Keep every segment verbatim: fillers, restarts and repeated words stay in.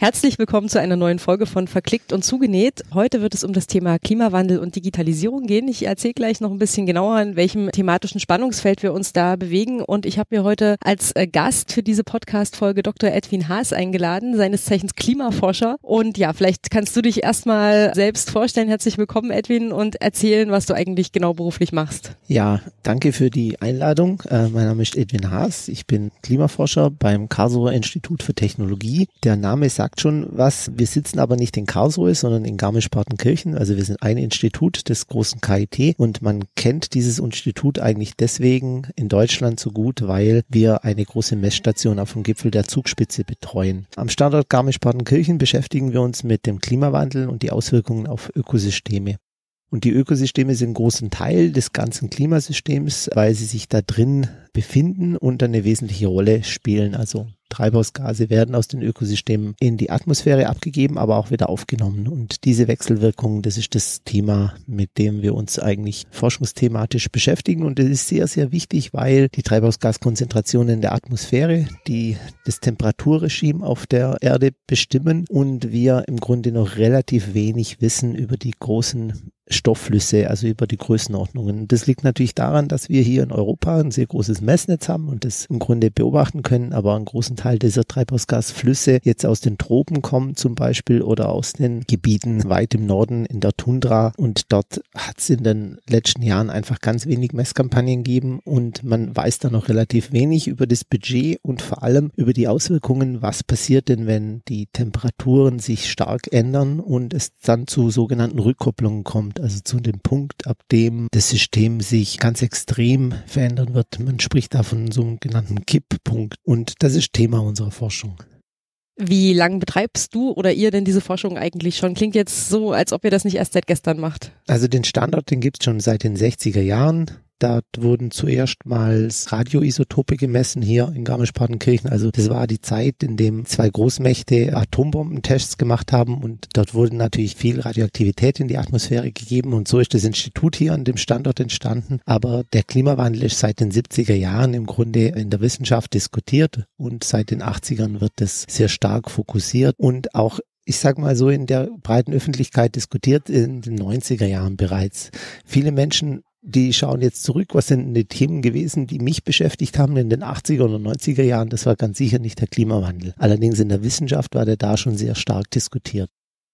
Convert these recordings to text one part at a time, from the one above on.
Herzlich willkommen zu einer neuen Folge von Verklickt und Zugenäht. Heute wird es um das Thema Klimawandel und Digitalisierung gehen. Ich erzähle gleich noch ein bisschen genauer, in welchem thematischen Spannungsfeld wir uns da bewegen. Und ich habe mir heute als Gast für diese Podcast-Folge Doktor Edwin Haas eingeladen, seines Zeichens Klimaforscher. Und ja, vielleicht kannst du dich erstmal selbst vorstellen. Herzlich willkommen, Edwin, und erzählen, was du eigentlich genau beruflich machst. Ja, danke für die Einladung. Äh, mein Name ist Edwin Haas. Ich bin Klimaforscher beim Karlsruher Institut für Technologie. Der Name sagt schon was. Wir sitzen aber nicht in Karlsruhe, sondern in Garmisch-Partenkirchen. Also wir sind ein Institut des großen K I T und man kennt dieses Institut eigentlich deswegen in Deutschland so gut, weil wir eine große Messstation auf dem Gipfel der Zugspitze betreuen. Am Standort Garmisch-Partenkirchen beschäftigen wir uns mit dem Klimawandel und die Auswirkungen auf Ökosysteme. Und die Ökosysteme sind ein großen Teil des ganzen Klimasystems, weil sie sich da drin befinden und eine wesentliche Rolle spielen. Also Treibhausgase werden aus den Ökosystemen in die Atmosphäre abgegeben, aber auch wieder aufgenommen. Und diese Wechselwirkung, das ist das Thema, mit dem wir uns eigentlich forschungsthematisch beschäftigen. Und das ist sehr, sehr wichtig, weil die Treibhausgaskonzentrationen in der Atmosphäre, die das Temperaturregime auf der Erde bestimmen und wir im Grunde noch relativ wenig wissen über die großen Stoffflüsse, also über die Größenordnungen. Das liegt natürlich daran, dass wir hier in Europa ein sehr großes Messnetz haben und das im Grunde beobachten können, aber einen großen Teil dieser Treibhausgasflüsse jetzt aus den Tropen kommen zum Beispiel oder aus den Gebieten weit im Norden in der Tundra, und dort hat es in den letzten Jahren einfach ganz wenig Messkampagnen gegeben und man weiß da noch relativ wenig über das Budget und vor allem über die Auswirkungen, was passiert denn, wenn die Temperaturen sich stark ändern und es dann zu sogenannten Rückkopplungen kommt. Also zu dem Punkt, ab dem das System sich ganz extrem verändern wird. Man spricht da von einem sogenannten Kipppunkt. Und das ist Thema unserer Forschung. Wie lange betreibst du oder ihr denn diese Forschung eigentlich schon? Klingt jetzt so, als ob ihr das nicht erst seit gestern macht. Also den Standort, den gibt es schon seit den sechziger Jahren. Dort wurden zuerst mal Radioisotope gemessen hier in Garmisch-Partenkirchen. Also das war die Zeit, in dem zwei Großmächte Atombombentests gemacht haben und dort wurde natürlich viel Radioaktivität in die Atmosphäre gegeben und so ist das Institut hier an dem Standort entstanden. Aber der Klimawandel ist seit den siebziger Jahren im Grunde in der Wissenschaft diskutiert und seit den achtzigern wird das sehr stark fokussiert und auch, ich sag mal so, in der breiten Öffentlichkeit diskutiert in den neunziger Jahren bereits. Viele Menschen, die schauen jetzt zurück, was sind die Themen gewesen, die mich beschäftigt haben in den achtziger und neunziger Jahren. Das war ganz sicher nicht der Klimawandel. Allerdings in der Wissenschaft war der da schon sehr stark diskutiert.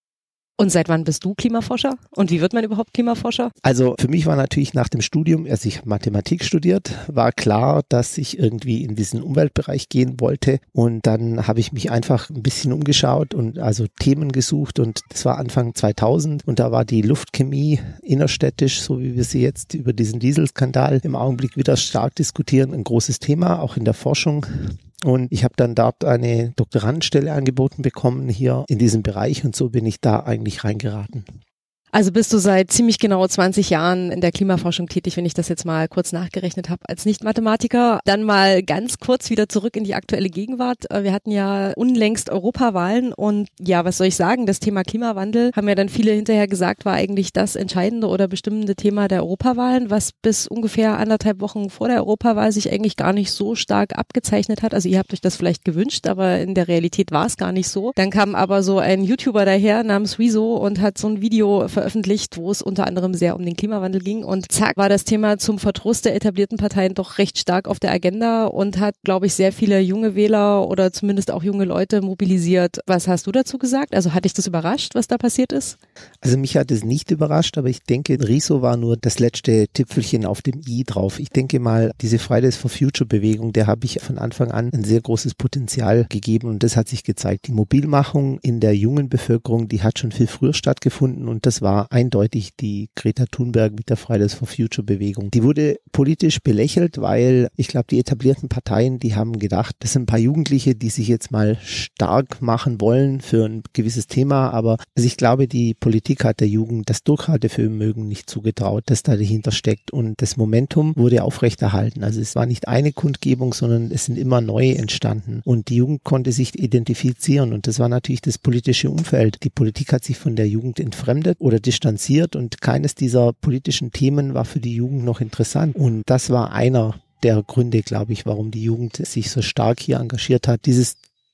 Und seit wann bist du Klimaforscher? Und wie wird man überhaupt Klimaforscher? Also für mich war natürlich nach dem Studium, also ich habe Mathematik studiert, war klar, dass ich irgendwie in diesen Umweltbereich gehen wollte. Und dann habe ich mich einfach ein bisschen umgeschaut und also Themen gesucht. Und das war Anfang zweitausend. Und da war die Luftchemie innerstädtisch, so wie wir sie jetzt über diesen Dieselskandal im Augenblick wieder stark diskutieren, ein großes Thema, auch in der Forschung. Und ich habe dann dort eine Doktorandenstelle angeboten bekommen hier in diesem Bereich und so bin ich da eigentlich reingeraten. Also bist du seit ziemlich genau zwanzig Jahren in der Klimaforschung tätig, wenn ich das jetzt mal kurz nachgerechnet habe als Nicht-Mathematiker. Dann mal ganz kurz wieder zurück in die aktuelle Gegenwart. Wir hatten ja unlängst Europawahlen und ja, was soll ich sagen, das Thema Klimawandel, haben ja dann viele hinterher gesagt, war eigentlich das entscheidende oder bestimmende Thema der Europawahlen, was bis ungefähr anderthalb Wochen vor der Europawahl sich eigentlich gar nicht so stark abgezeichnet hat. Also ihr habt euch das vielleicht gewünscht, aber in der Realität war es gar nicht so. Dann kam aber so ein YouTuber daher namens Rezo und hat so ein Video veröffentlicht, wo es unter anderem sehr um den Klimawandel ging und zack war das Thema zum Verdruss der etablierten Parteien doch recht stark auf der Agenda und hat, glaube ich, sehr viele junge Wähler oder zumindest auch junge Leute mobilisiert. Was hast du dazu gesagt? Also hat dich das überrascht, was da passiert ist? Also mich hat es nicht überrascht, aber ich denke, Rezo war nur das letzte Tüpfelchen auf dem i drauf. Ich denke mal, diese Fridays for Future Bewegung, der habe ich von Anfang an ein sehr großes Potenzial gegeben und das hat sich gezeigt. Die Mobilmachung in der jungen Bevölkerung, die hat schon viel früher stattgefunden und das war war eindeutig die Greta Thunberg mit der Fridays for Future Bewegung. Die wurde politisch belächelt, weil ich glaube, die etablierten Parteien, die haben gedacht, das sind ein paar Jugendliche, die sich jetzt mal stark machen wollen für ein gewisses Thema, aber also ich glaube, die Politik hat der Jugend das Durchhaltevermögen nicht zugetraut, das da dahinter steckt und das Momentum wurde aufrechterhalten. Also es war nicht eine Kundgebung, sondern es sind immer neue entstanden und die Jugend konnte sich identifizieren und das war natürlich das politische Umfeld. Die Politik hat sich von der Jugend entfremdet oder distanziert und keines dieser politischen Themen war für die Jugend noch interessant. Und das war einer der Gründe, glaube ich, warum die Jugend sich so stark hier engagiert hat. Dieses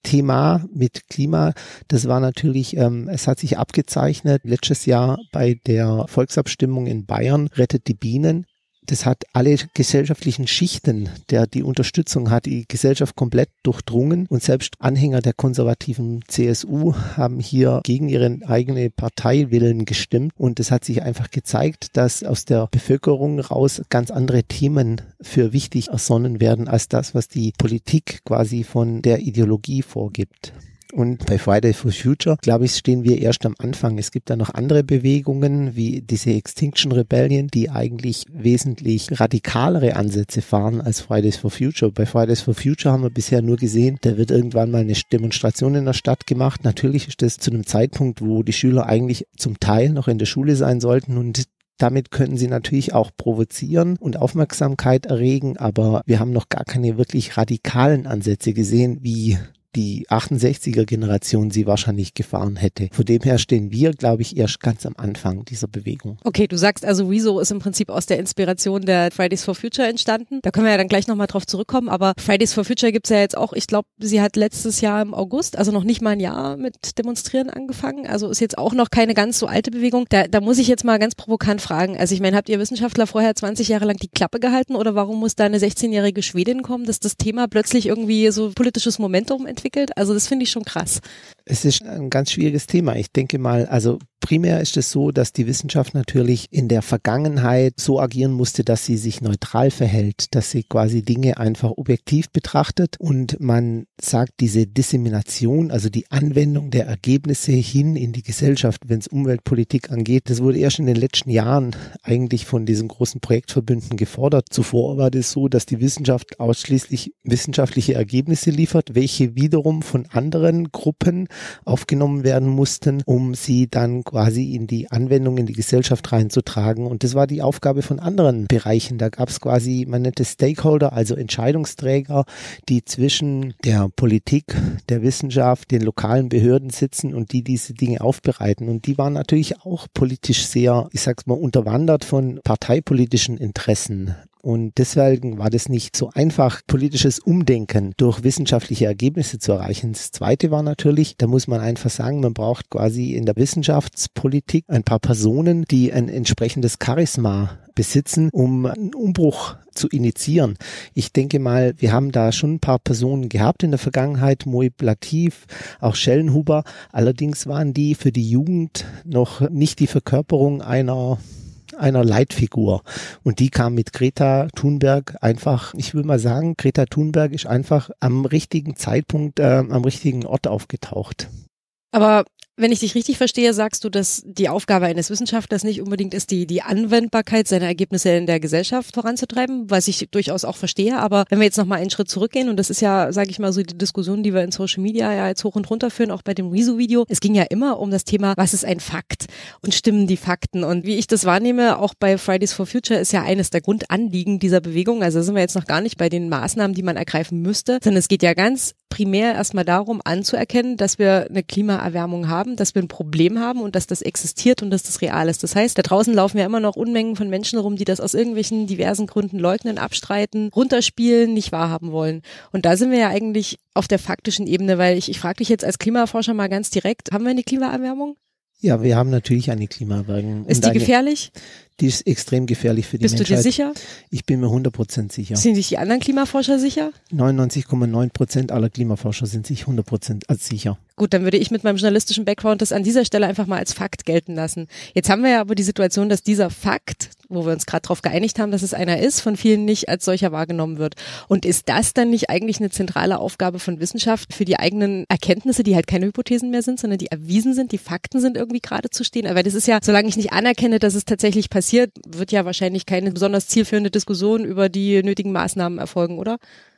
Thema mit Klima, das war natürlich, ähm, es hat sich abgezeichnet, letztes Jahr bei der Volksabstimmung in Bayern, Rettet die Bienen. Das hat alle gesellschaftlichen Schichten, der die Unterstützung hat, die Gesellschaft komplett durchdrungen. Und selbst Anhänger der konservativen C S U haben hier gegen ihren eigenen Parteiwillen gestimmt. Und es hat sich einfach gezeigt, dass aus der Bevölkerung raus ganz andere Themen für wichtig ersonnen werden, als das, was die Politik quasi von der Ideologie vorgibt. Und bei Fridays for Future, glaube ich, stehen wir erst am Anfang. Es gibt da noch andere Bewegungen, wie diese Extinction Rebellion, die eigentlich wesentlich radikalere Ansätze fahren als Fridays for Future. Bei Fridays for Future haben wir bisher nur gesehen, da wird irgendwann mal eine Demonstration in der Stadt gemacht. Natürlich ist das zu einem Zeitpunkt, wo die Schüler eigentlich zum Teil noch in der Schule sein sollten, und damit können sie natürlich auch provozieren und Aufmerksamkeit erregen, aber wir haben noch gar keine wirklich radikalen Ansätze gesehen, wie die achtundsechziger-Generation sie wahrscheinlich gefahren hätte. Von dem her stehen wir, glaube ich, erst ganz am Anfang dieser Bewegung. Okay, du sagst also, Rezo ist im Prinzip aus der Inspiration der Fridays for Future entstanden. Da können wir ja dann gleich nochmal drauf zurückkommen, aber Fridays for Future gibt's ja jetzt auch, ich glaube, sie hat letztes Jahr im August, also noch nicht mal ein Jahr mit Demonstrieren angefangen, also ist jetzt auch noch keine ganz so alte Bewegung. Da, da muss ich jetzt mal ganz provokant fragen, also ich meine, habt ihr Wissenschaftler vorher zwanzig Jahre lang die Klappe gehalten oder warum muss da eine sechzehnjährige Schwedin kommen, dass das Thema plötzlich irgendwie so politisches Momentum entwickelt? Also das finde ich schon krass. Es ist ein ganz schwieriges Thema. Ich denke mal, also primär ist es so, dass die Wissenschaft natürlich in der Vergangenheit so agieren musste, dass sie sich neutral verhält, dass sie quasi Dinge einfach objektiv betrachtet, und man sagt, diese Dissemination, also die Anwendung der Ergebnisse hin in die Gesellschaft, wenn es Umweltpolitik angeht, das wurde erst in den letzten Jahren eigentlich von diesen großen Projektverbünden gefordert. Zuvor war das so, dass die Wissenschaft ausschließlich wissenschaftliche Ergebnisse liefert, welche wiederum von anderen Gruppen aufgenommen werden mussten, um sie dann quasi in die Anwendung in die Gesellschaft reinzutragen. Und das war die Aufgabe von anderen Bereichen. Da gab es quasi, man nennt es Stakeholder, also Entscheidungsträger, die zwischen der Politik, der Wissenschaft, den lokalen Behörden sitzen und die diese Dinge aufbereiten. Und die waren natürlich auch politisch sehr, ich sag's mal, unterwandert von parteipolitischen Interessen. Und deswegen war das nicht so einfach, politisches Umdenken durch wissenschaftliche Ergebnisse zu erreichen. Das Zweite war natürlich, da muss man einfach sagen, man braucht quasi in der Wissenschaftspolitik ein paar Personen, die ein entsprechendes Charisma besitzen, um einen Umbruch zu initiieren. Ich denke mal, wir haben da schon ein paar Personen gehabt in der Vergangenheit, Moib Latif, auch Schellenhuber. Allerdings waren die für die Jugend noch nicht die Verkörperung einer einer Leitfigur. Und die kam mit Greta Thunberg einfach, ich will mal sagen, Greta Thunberg ist einfach am richtigen Zeitpunkt, äh, am richtigen Ort aufgetaucht. Aber wenn ich dich richtig verstehe, sagst du, dass die Aufgabe eines Wissenschaftlers nicht unbedingt ist, die die Anwendbarkeit seiner Ergebnisse in der Gesellschaft voranzutreiben, was ich durchaus auch verstehe. Aber wenn wir jetzt nochmal einen Schritt zurückgehen, und das ist ja, sage ich mal, so die Diskussion, die wir in Social Media ja jetzt hoch und runter führen, auch bei dem Rezo-Video. Es ging ja immer um das Thema, was ist ein Fakt und stimmen die Fakten? Und wie ich das wahrnehme, auch bei Fridays for Future ist ja eines der Grundanliegen dieser Bewegung, also sind wir jetzt noch gar nicht bei den Maßnahmen, die man ergreifen müsste, sondern es geht ja ganz primär erstmal darum, anzuerkennen, dass wir eine Klimaerwärmung haben, dass wir ein Problem haben und dass das existiert und dass das real ist. Das heißt, da draußen laufen ja immer noch Unmengen von Menschen rum, die das aus irgendwelchen diversen Gründen leugnen, abstreiten, runterspielen, nicht wahrhaben wollen. Und da sind wir ja eigentlich auf der faktischen Ebene, weil ich, ich frage dich jetzt als Klimaforscher mal ganz direkt, haben wir eine Klimaerwärmung? Ja, wir haben natürlich eine Klimaerwärmung. Ist die eine, gefährlich? Die ist extrem gefährlich für die Bist Menschheit. Bist du dir sicher? Ich bin mir hundert Prozent sicher. Sind sich die anderen Klimaforscher sicher? neunundneunzig Komma neun Prozent aller Klimaforscher sind sich hundert Prozent sicher. Gut, dann würde ich mit meinem journalistischen Background das an dieser Stelle einfach mal als Fakt gelten lassen. Jetzt haben wir ja aber die Situation, dass dieser Fakt, wo wir uns gerade darauf geeinigt haben, dass es einer ist, von vielen nicht als solcher wahrgenommen wird. Und ist das dann nicht eigentlich eine zentrale Aufgabe von Wissenschaft, für die eigenen Erkenntnisse, die halt keine Hypothesen mehr sind, sondern die erwiesen sind, die Fakten sind, irgendwie gerade zu stehen? Aber das ist ja, solange ich nicht anerkenne, dass es tatsächlich passiert, wird ja wahrscheinlich keine besonders zielführende Diskussion über die nötigen Maßnahmen erfolgen, oder?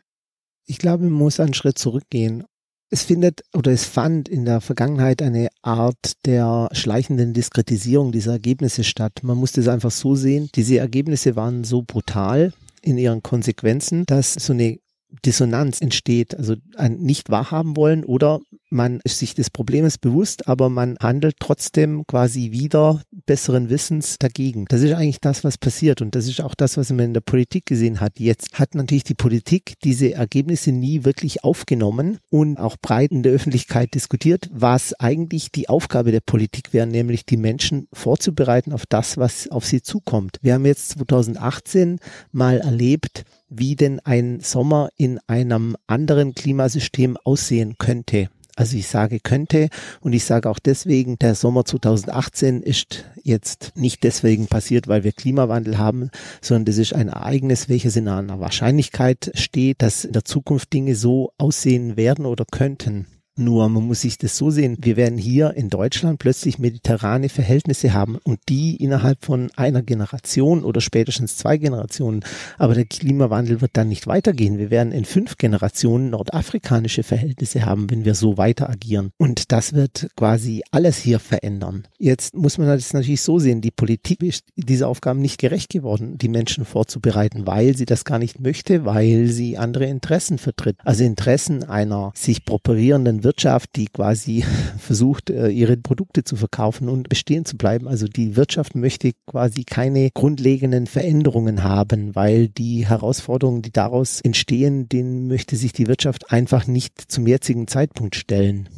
Ich glaube, man muss einen Schritt zurückgehen. Es findet oder es fand in der Vergangenheit eine Art der schleichenden Diskretisierung dieser Ergebnisse statt. Man musste es einfach so sehen, diese Ergebnisse waren so brutal in ihren Konsequenzen, dass so eine Dissonanz entsteht, also ein nicht wahrhaben wollen oder man ist sich des Problems bewusst, aber man handelt trotzdem quasi wieder besseren Wissens dagegen. Das ist eigentlich das, was passiert und das ist auch das, was man in der Politik gesehen hat. Jetzt hat natürlich die Politik diese Ergebnisse nie wirklich aufgenommen und auch breit in der Öffentlichkeit diskutiert, was eigentlich die Aufgabe der Politik wäre, nämlich die Menschen vorzubereiten auf das, was auf sie zukommt. Wir haben jetzt zweitausendachtzehn mal erlebt, wie denn ein Sommer in einem anderen Klimasystem aussehen könnte. Also ich sage könnte und ich sage auch deswegen, der Sommer zweitausendachtzehn ist jetzt nicht deswegen passiert, weil wir Klimawandel haben, sondern das ist ein Ereignis, welches in einer Wahrscheinlichkeit steht, dass in der Zukunft Dinge so aussehen werden oder könnten. Nur man muss sich das so sehen, wir werden hier in Deutschland plötzlich mediterrane Verhältnisse haben und die innerhalb von einer Generation oder spätestens zwei Generationen. Aber der Klimawandel wird dann nicht weitergehen. Wir werden in fünf Generationen nordafrikanische Verhältnisse haben, wenn wir so weiter agieren. Und das wird quasi alles hier verändern. Jetzt muss man das natürlich so sehen, die Politik ist dieser Aufgaben nicht gerecht geworden, die Menschen vorzubereiten, weil sie das gar nicht möchte, weil sie andere Interessen vertritt. Also Interessen einer sich properierenden Wirtschaft, die quasi versucht, ihre Produkte zu verkaufen und bestehen zu bleiben. Also die Wirtschaft möchte quasi keine grundlegenden Veränderungen haben, weil die Herausforderungen, die daraus entstehen, denen möchte sich die Wirtschaft einfach nicht zum jetzigen Zeitpunkt stellen.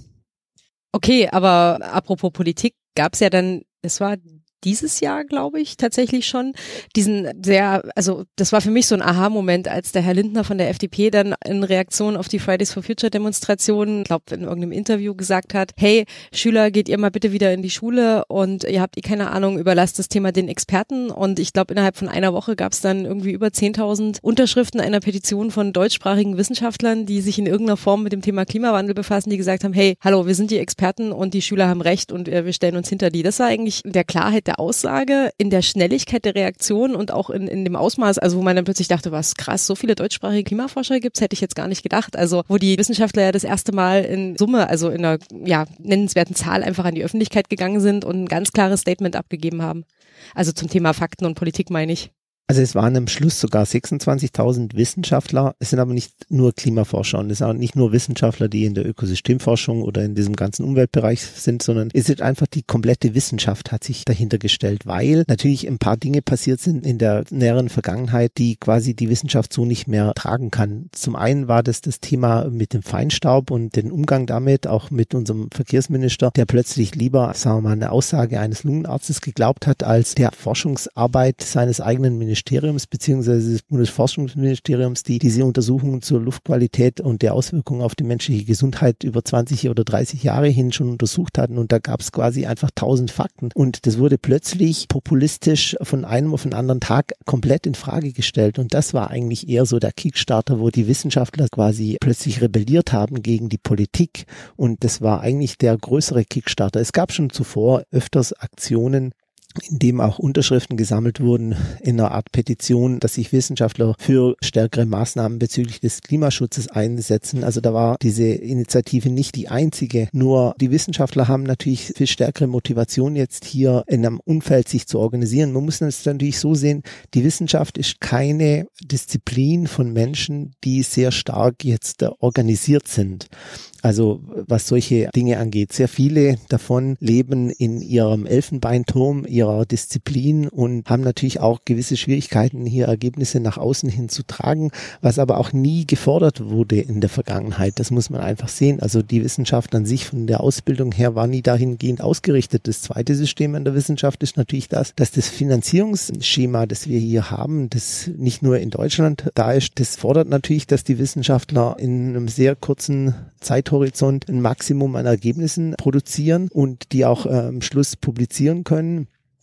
Okay, aber apropos Politik, gab es ja dann, es war dieses Jahr, glaube ich, tatsächlich schon diesen sehr, also das war für mich so ein Aha-Moment, als der Herr Lindner von der F D P dann in Reaktion auf die Fridays for Future Demonstrationen, ich glaube in irgendeinem Interview gesagt hat, hey Schüler, geht ihr mal bitte wieder in die Schule und ihr habt eh keine Ahnung, überlasst das Thema den Experten und ich glaube innerhalb von einer Woche gab es dann irgendwie über zehntausend Unterschriften einer Petition von deutschsprachigen Wissenschaftlern, die sich in irgendeiner Form mit dem Thema Klimawandel befassen, die gesagt haben, hey, hallo, wir sind die Experten und die Schüler haben recht und wir stellen uns hinter die. Das war eigentlich der Klarheit der Aussage, in der Schnelligkeit der Reaktion und auch in, in dem Ausmaß, also wo man dann plötzlich dachte, was krass, so viele deutschsprachige Klimaforscher gibt's, hätte ich jetzt gar nicht gedacht. Also wo die Wissenschaftler ja das erste Mal in Summe, also in einer ja, nennenswerten Zahl einfach an die Öffentlichkeit gegangen sind und ein ganz klares Statement abgegeben haben. Also zum Thema Fakten und Politik meine ich. Also es waren am Schluss sogar sechsundzwanzigtausend Wissenschaftler. Es sind aber nicht nur Klimaforscher und es sind auch nicht nur Wissenschaftler, die in der Ökosystemforschung oder in diesem ganzen Umweltbereich sind, sondern es ist einfach die komplette Wissenschaft hat sich dahinter gestellt, weil natürlich ein paar Dinge passiert sind in der näheren Vergangenheit, die quasi die Wissenschaft so nicht mehr tragen kann. Zum einen war das das Thema mit dem Feinstaub und den Umgang damit, auch mit unserem Verkehrsminister, der plötzlich lieber, sagen wir mal, eine Aussage eines Lungenarztes geglaubt hat, als der Forschungsarbeit seines eigenen Ministeriums Ministeriums beziehungsweise des Bundesforschungsministeriums, die diese Untersuchungen zur Luftqualität und der Auswirkungen auf die menschliche Gesundheit über zwanzig oder dreißig Jahre hin schon untersucht hatten und da gab es quasi einfach tausend Fakten und das wurde plötzlich populistisch von einem auf den anderen Tag komplett in Frage gestellt und das war eigentlich eher so der Kickstarter, wo die Wissenschaftler quasi plötzlich rebelliert haben gegen die Politik und das war eigentlich der größere Kickstarter. Es gab schon zuvor öfters Aktionen, in dem auch Unterschriften gesammelt wurden in einer Art Petition, dass sich Wissenschaftler für stärkere Maßnahmen bezüglich des Klimaschutzes einsetzen. Also da war diese Initiative nicht die einzige. Nur die Wissenschaftler haben natürlich viel stärkere Motivation jetzt hier in einem Umfeld sich zu organisieren. Man muss das natürlich so sehen, die Wissenschaft ist keine Disziplin von Menschen, die sehr stark jetzt organisiert sind. Also was solche Dinge angeht. Sehr viele davon leben in ihrem Elfenbeinturm, ihrer Disziplin und haben natürlich auch gewisse Schwierigkeiten, hier Ergebnisse nach außen hin zu tragen, was aber auch nie gefordert wurde in der Vergangenheit. Das muss man einfach sehen. Also die Wissenschaft an sich von der Ausbildung her war nie dahingehend ausgerichtet. Das zweite System in der Wissenschaft ist natürlich das, dass das Finanzierungsschema, das wir hier haben, das nicht nur in Deutschland da ist, das fordert natürlich, dass die Wissenschaftler in einem sehr kurzen Zeithorizont ein Maximum an Ergebnissen produzieren und die auch äh, am Schluss publizieren können.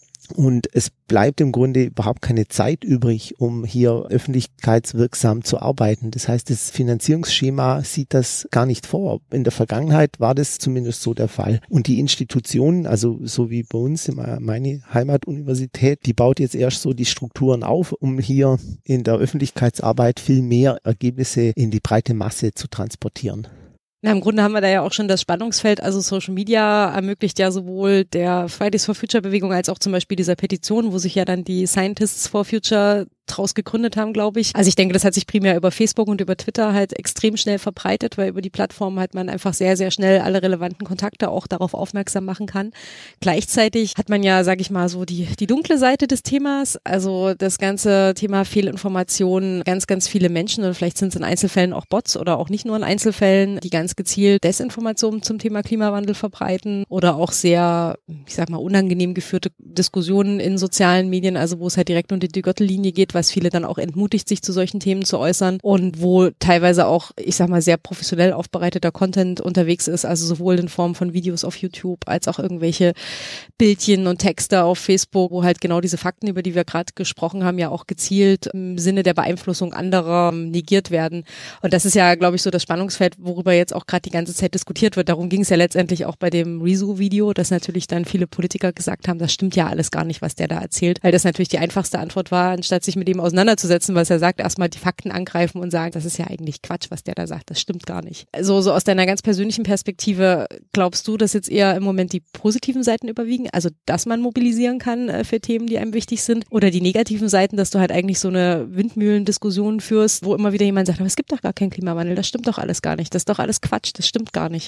Und es bleibt im Grunde überhaupt keine Zeit übrig, um hier öffentlichkeitswirksam zu arbeiten. Das heißt, das Finanzierungsschema sieht das gar nicht vor. In der Vergangenheit war das zumindest so der Fall. Und die Institutionen, also so wie bei uns, meine Heimatuniversität, die baut jetzt erst so die Strukturen auf, um hier in der Öffentlichkeitsarbeit viel mehr Ergebnisse in die breite Masse zu transportieren. Na, im Grunde haben wir da ja auch schon das Spannungsfeld, also Social Media ermöglicht ja sowohl der Fridays for Future Bewegung als auch zum Beispiel dieser Petition, wo sich ja dann die Scientists for Future draus gegründet haben, glaube ich. Also ich denke, das hat sich primär über Facebook und über Twitter halt extrem schnell verbreitet, weil über die Plattform halt man einfach sehr, sehr schnell alle relevanten Kontakte auch darauf aufmerksam machen kann. Gleichzeitig hat man ja, sage ich mal, so die, die dunkle Seite des Themas, also das ganze Thema Fehlinformationen, ganz, ganz viele Menschen oder vielleicht sind es in Einzelfällen auch Bots oder auch nicht nur in Einzelfällen, die ganz gezielt Desinformationen zum Thema Klimawandel verbreiten oder auch sehr, ich sag mal, unangenehm geführte Diskussionen in sozialen Medien, also wo es halt direkt unter die Gürtellinie geht, was viele dann auch entmutigt, sich zu solchen Themen zu äußern und wo teilweise auch, ich sag mal, sehr professionell aufbereiteter Content unterwegs ist, also sowohl in Form von Videos auf YouTube als auch irgendwelche Bildchen und Texte auf Facebook, wo halt genau diese Fakten, über die wir gerade gesprochen haben, ja auch gezielt im Sinne der Beeinflussung anderer negiert werden. Und das ist ja, glaube ich, so das Spannungsfeld, worüber jetzt auch gerade die ganze Zeit diskutiert wird. Darum ging es ja letztendlich auch bei dem Rezo-Video, dass natürlich dann viele Politiker gesagt haben, das stimmt ja alles gar nicht, was der da erzählt, weil das natürlich die einfachste Antwort war, anstatt sich mit ihm auseinanderzusetzen, was er sagt, erstmal die Fakten angreifen und sagen, das ist ja eigentlich Quatsch, was der da sagt, das stimmt gar nicht. Also so aus deiner ganz persönlichen Perspektive, glaubst du, dass jetzt eher im Moment die positiven Seiten überwiegen, also dass man mobilisieren kann äh, für Themen, die einem wichtig sind, oder die negativen Seiten, dass du halt eigentlich so eine Windmühlendiskussion führst, wo immer wieder jemand sagt, aber es gibt doch gar keinen Klimawandel, das stimmt doch alles gar nicht, das ist doch alles Quatsch, das stimmt gar nicht.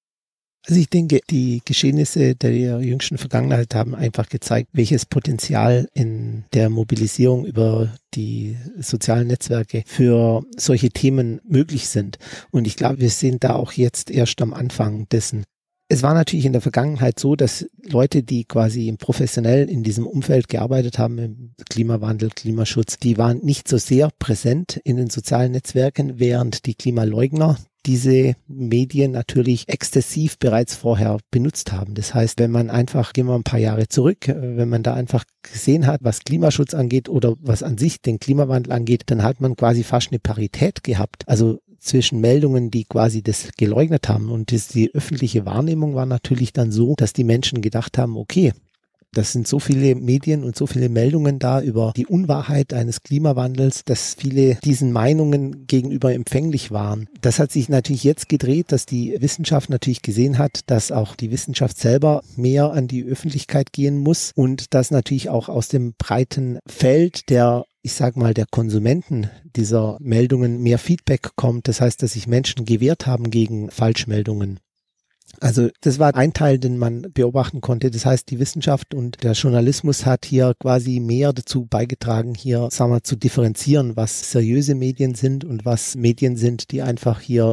Also ich denke, die Geschehnisse der jüngsten Vergangenheit haben einfach gezeigt, welches Potenzial in der Mobilisierung über die sozialen Netzwerke für solche Themen möglich sind. Und ich glaube, wir sind da auch jetzt erst am Anfang dessen. Es war natürlich in der Vergangenheit so, dass Leute, die quasi im professionell in diesem Umfeld gearbeitet haben, im Klimawandel, Klimaschutz, die waren nicht so sehr präsent in den sozialen Netzwerken, während die Klimaleugner diese Medien natürlich exzessiv bereits vorher benutzt haben. Das heißt, wenn man einfach, gehen wir ein paar Jahre zurück, wenn man da einfach gesehen hat, was Klimaschutz angeht oder was an sich den Klimawandel angeht, dann hat man quasi fast eine Parität gehabt. Also zwischen Meldungen, die quasi das geleugnet haben, und das, die öffentliche Wahrnehmung war natürlich dann so, dass die Menschen gedacht haben, okay, das sind so viele Medien und so viele Meldungen da über die Unwahrheit eines Klimawandels, dass viele diesen Meinungen gegenüber empfänglich waren. Das hat sich natürlich jetzt gedreht, dass die Wissenschaft natürlich gesehen hat, dass auch die Wissenschaft selber mehr an die Öffentlichkeit gehen muss und dass natürlich auch aus dem breiten Feld der ich sag mal, der Konsumenten dieser Meldungen mehr Feedback kommt. Das heißt, dass sich Menschen gewehrt haben gegen Falschmeldungen. Also das war ein Teil, den man beobachten konnte. Das heißt, die Wissenschaft und der Journalismus hat hier quasi mehr dazu beigetragen, hier, sagen wir, zu differenzieren, was seriöse Medien sind und was Medien sind, die einfach hier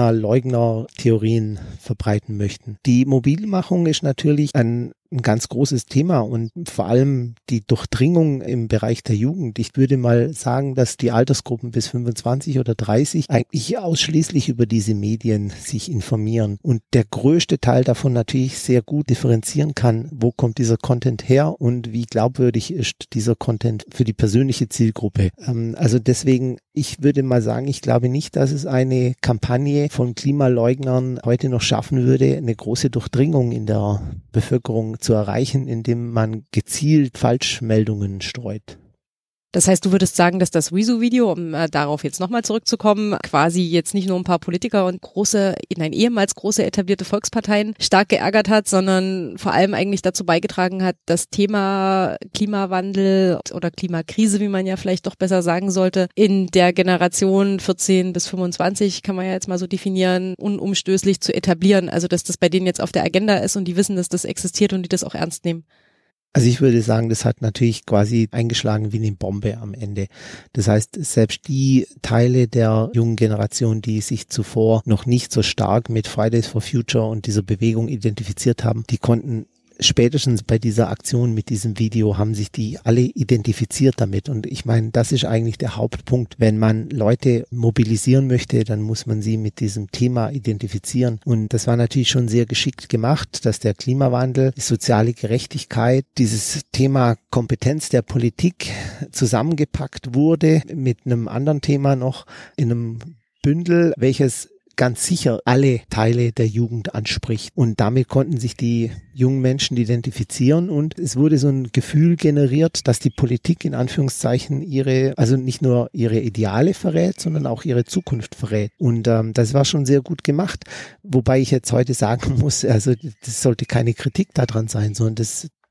Klimaleugner-Theorien verbreiten möchten. Die Mobilmachung ist natürlich ein ein ganz großes Thema und vor allem die Durchdringung im Bereich der Jugend. Ich würde mal sagen, dass die Altersgruppen bis fünfundzwanzig oder dreißig eigentlich ausschließlich über diese Medien sich informieren und der größte Teil davon natürlich sehr gut differenzieren kann, wo kommt dieser Content her und wie glaubwürdig ist dieser Content für die persönliche Zielgruppe. Ähm, also deswegen, ich würde mal sagen, ich glaube nicht, dass es eine Kampagne von Klimaleugnern heute noch schaffen würde, eine große Durchdringung in der Bevölkerung zu erreichen, indem man gezielt Falschmeldungen streut. Das heißt, du würdest sagen, dass das Rezo-Video, um äh, darauf jetzt nochmal zurückzukommen, quasi jetzt nicht nur ein paar Politiker und große, nein, ehemals große etablierte Volksparteien stark geärgert hat, sondern vor allem eigentlich dazu beigetragen hat, das Thema Klimawandel oder Klimakrise, wie man ja vielleicht doch besser sagen sollte, in der Generation vierzehn bis fünfundzwanzig, kann man ja jetzt mal so definieren, unumstößlich zu etablieren. Also, dass das bei denen jetzt auf der Agenda ist und die wissen, dass das existiert und die das auch ernst nehmen. Also ich würde sagen, das hat natürlich quasi eingeschlagen wie eine Bombe am Ende. Das heißt, selbst die Teile der jungen Generation, die sich zuvor noch nicht so stark mit Fridays for Future und dieser Bewegung identifiziert haben, die konnten spätestens bei dieser Aktion mit diesem Video haben sich die alle identifiziert damit. Und ich meine, das ist eigentlich der Hauptpunkt. Wenn man Leute mobilisieren möchte, dann muss man sie mit diesem Thema identifizieren. Und das war natürlich schon sehr geschickt gemacht, dass der Klimawandel, die soziale Gerechtigkeit, dieses Thema Kompetenz der Politik zusammengepackt wurde mit einem anderen Thema noch in einem Bündel, welches ganz sicher alle Teile der Jugend anspricht. Und damit konnten sich die jungen Menschen identifizieren und es wurde so ein Gefühl generiert, dass die Politik in Anführungszeichen ihre, also nicht nur ihre Ideale verrät, sondern auch ihre Zukunft verrät. Und ähm, das war schon sehr gut gemacht. Wobei ich jetzt heute sagen muss, also das sollte keine Kritik daran sein, sondern das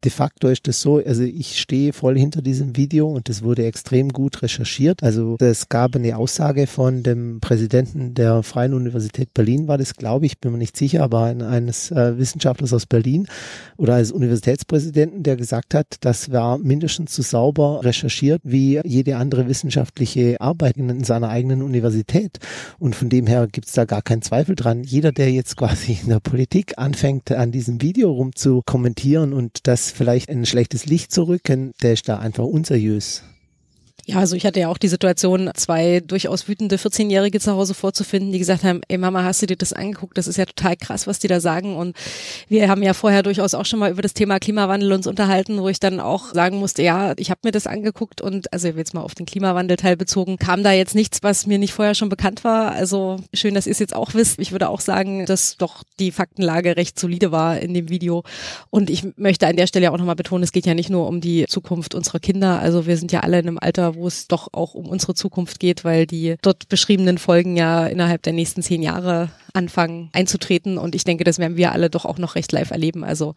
De facto ist es so, also ich stehe voll hinter diesem Video und das wurde extrem gut recherchiert. Also es gab eine Aussage von dem Präsidenten der Freien Universität Berlin, war das, glaube ich, bin mir nicht sicher, aber ein, eines äh, Wissenschaftlers aus Berlin oder als Universitätspräsidenten, der gesagt hat, das war mindestens so sauber recherchiert wie jede andere wissenschaftliche Arbeit in, in seiner eigenen Universität. Und von dem her gibt es da gar keinen Zweifel dran. Jeder, der jetzt quasi in der Politik anfängt, an diesem Video rum zu kommentieren und das vielleicht in ein schlechtes Licht zu rücken, der ist da einfach unseriös. Ja, also ich hatte ja auch die Situation, zwei durchaus wütende vierzehnjährige zu Hause vorzufinden, die gesagt haben, ey Mama, hast du dir das angeguckt? Das ist ja total krass, was die da sagen. Und wir haben ja vorher durchaus auch schon mal über das Thema Klimawandel uns unterhalten, wo ich dann auch sagen musste, ja, ich habe mir das angeguckt und, also jetzt mal auf den Klimawandelteil bezogen, kam da jetzt nichts, was mir nicht vorher schon bekannt war. Also schön, dass ihr es jetzt auch wisst. Ich würde auch sagen, dass doch die Faktenlage recht solide war in dem Video. Und ich möchte an der Stelle auch nochmal betonen, es geht ja nicht nur um die Zukunft unserer Kinder. Also wir sind ja alle in einem Alter, wo es doch auch um unsere Zukunft geht, weil die dort beschriebenen Folgen ja innerhalb der nächsten zehn Jahre anfangen einzutreten. Und ich denke, das werden wir alle doch auch noch recht live erleben. Also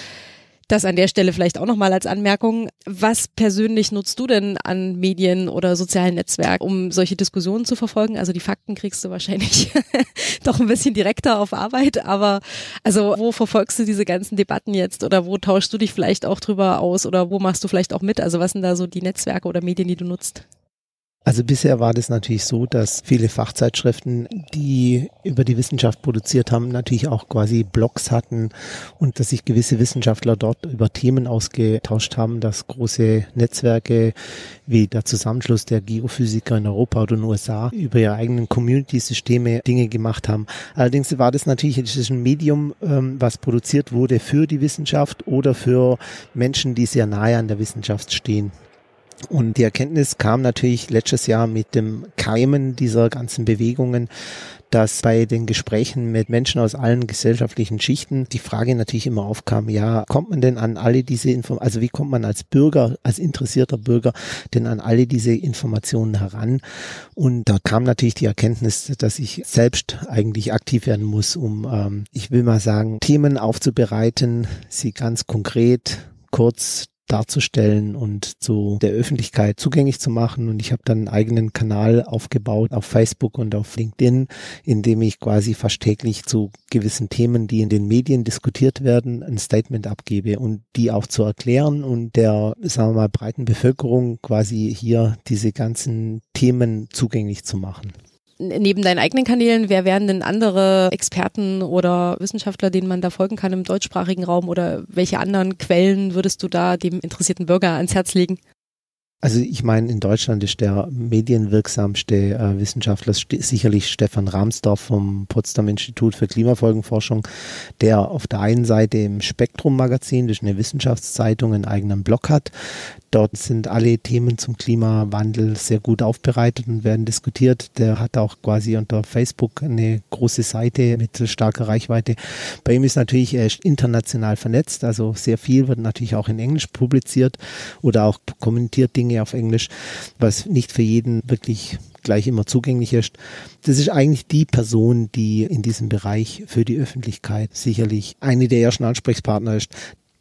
das an der Stelle vielleicht auch nochmal als Anmerkung. Was persönlich nutzt du denn an Medien oder sozialen Netzwerken, um solche Diskussionen zu verfolgen? Also die Fakten kriegst du wahrscheinlich doch ein bisschen direkter auf Arbeit, aber also wo verfolgst du diese ganzen Debatten jetzt oder wo tauschst du dich vielleicht auch drüber aus oder wo machst du vielleicht auch mit? Also was sind da so die Netzwerke oder Medien, die du nutzt? Also bisher war das natürlich so, dass viele Fachzeitschriften, die über die Wissenschaft produziert haben, natürlich auch quasi Blogs hatten und dass sich gewisse Wissenschaftler dort über Themen ausgetauscht haben, dass große Netzwerke wie der Zusammenschluss der Geophysiker in Europa oder in den U S A über ihre eigenen Community-Systeme Dinge gemacht haben. Allerdings war das natürlich das ist ein Medium, ähm, was produziert wurde für die Wissenschaft oder für Menschen, die sehr nahe an der Wissenschaft stehen. Und die Erkenntnis kam natürlich letztes Jahr mit dem Keimen dieser ganzen Bewegungen, dass bei den Gesprächen mit Menschen aus allen gesellschaftlichen Schichten die Frage natürlich immer aufkam, ja, kommt man denn an alle diese Informationen, also wie kommt man als Bürger, als interessierter Bürger denn an alle diese Informationen heran? Und da kam natürlich die Erkenntnis, dass ich selbst eigentlich aktiv werden muss, um, ähm, ich will mal sagen, Themen aufzubereiten, sie ganz konkret, kurz darzustellen und zu der Öffentlichkeit zugänglich zu machen. Und ich habe dann einen eigenen Kanal aufgebaut auf Facebook und auf LinkedIn, in dem ich quasi fast täglich zu gewissen Themen, die in den Medien diskutiert werden, ein Statement abgebe und die auch zu erklären und der, sagen wir mal, breiten Bevölkerung quasi hier diese ganzen Themen zugänglich zu machen. Neben deinen eigenen Kanälen, wer wären denn andere Experten oder Wissenschaftler, denen man da folgen kann im deutschsprachigen Raum oder welche anderen Quellen würdest du da dem interessierten Bürger ans Herz legen? Also ich meine, in Deutschland ist der medienwirksamste äh, Wissenschaftler st- sicherlich Stefan Rahmsdorf vom Potsdam Institut für Klimafolgenforschung, der auf der einen Seite im Spektrum-Magazin, das ist eine Wissenschaftszeitung, einen eigenen Blog hat. Dort sind alle Themen zum Klimawandel sehr gut aufbereitet und werden diskutiert. Der hat auch quasi unter Facebook eine große Seite mit starker Reichweite. Bei ihm ist natürlich, er ist international vernetzt, also sehr viel wird natürlich auch in Englisch publiziert oder auch kommentiert Dinge auf Englisch, was nicht für jeden wirklich gleich immer zugänglich ist. Das ist eigentlich die Person, die in diesem Bereich für die Öffentlichkeit sicherlich eine der ersten Ansprechpartner ist.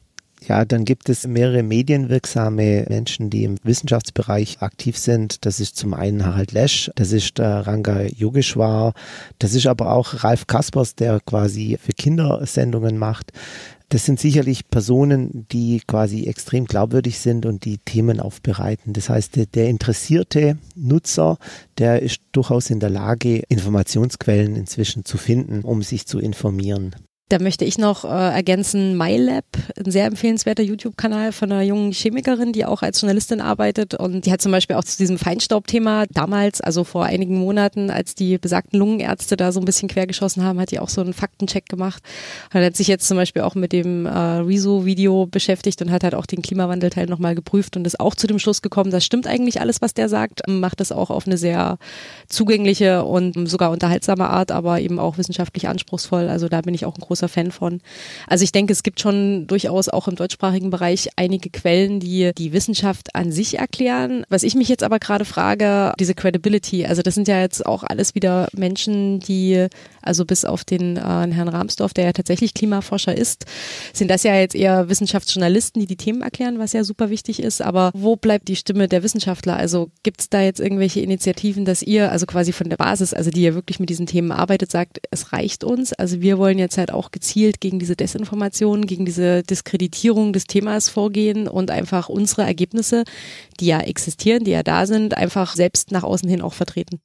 Ja, dann gibt es mehrere medienwirksame Menschen, die im Wissenschaftsbereich aktiv sind. Das ist zum einen Harald Lesch, das ist der Ranga Yogeshwar, das ist aber auch Ralf Kaspers, der quasi für Kindersendungen macht. Das sind sicherlich Personen, die quasi extrem glaubwürdig sind und die Themen aufbereiten. Das heißt, der, der interessierte Nutzer, der ist durchaus in der Lage, Informationsquellen inzwischen zu finden, um sich zu informieren. Da möchte ich noch äh, ergänzen, MyLab, ein sehr empfehlenswerter YouTube-Kanal von einer jungen Chemikerin, die auch als Journalistin arbeitet und die hat zum Beispiel auch zu diesem Feinstaubthema damals, also vor einigen Monaten, als die besagten Lungenärzte da so ein bisschen quergeschossen haben, hat die auch so einen Faktencheck gemacht und hat sich jetzt zum Beispiel auch mit dem äh, Rezo-Video beschäftigt und hat halt auch den Klimawandelteil nochmal geprüft und ist auch zu dem Schluss gekommen, das stimmt eigentlich alles, was der sagt, macht das auch auf eine sehr zugängliche und sogar unterhaltsame Art, aber eben auch wissenschaftlich anspruchsvoll, also da bin ich auch ein großer Fan von. Also ich denke, es gibt schon durchaus auch im deutschsprachigen Bereich einige Quellen, die die Wissenschaft an sich erklären. Was ich mich jetzt aber gerade frage, diese Credibility, also das sind ja jetzt auch alles wieder Menschen, die, also bis auf den äh, Herrn Rahmsdorf, der ja tatsächlich Klimaforscher ist, sind das ja jetzt eher Wissenschaftsjournalisten, die die Themen erklären, was ja super wichtig ist. Aber wo bleibt die Stimme der Wissenschaftler? Also gibt es da jetzt irgendwelche Initiativen, dass ihr, also quasi von der Basis, also die ja wirklich mit diesen Themen arbeitet, sagt, es reicht uns. Also wir wollen jetzt halt auch gezielt gegen diese Desinformation, gegen diese Diskreditierung des Themas vorgehen und einfach unsere Ergebnisse, die ja existieren, die ja da sind, einfach selbst nach außen hin auch vertreten.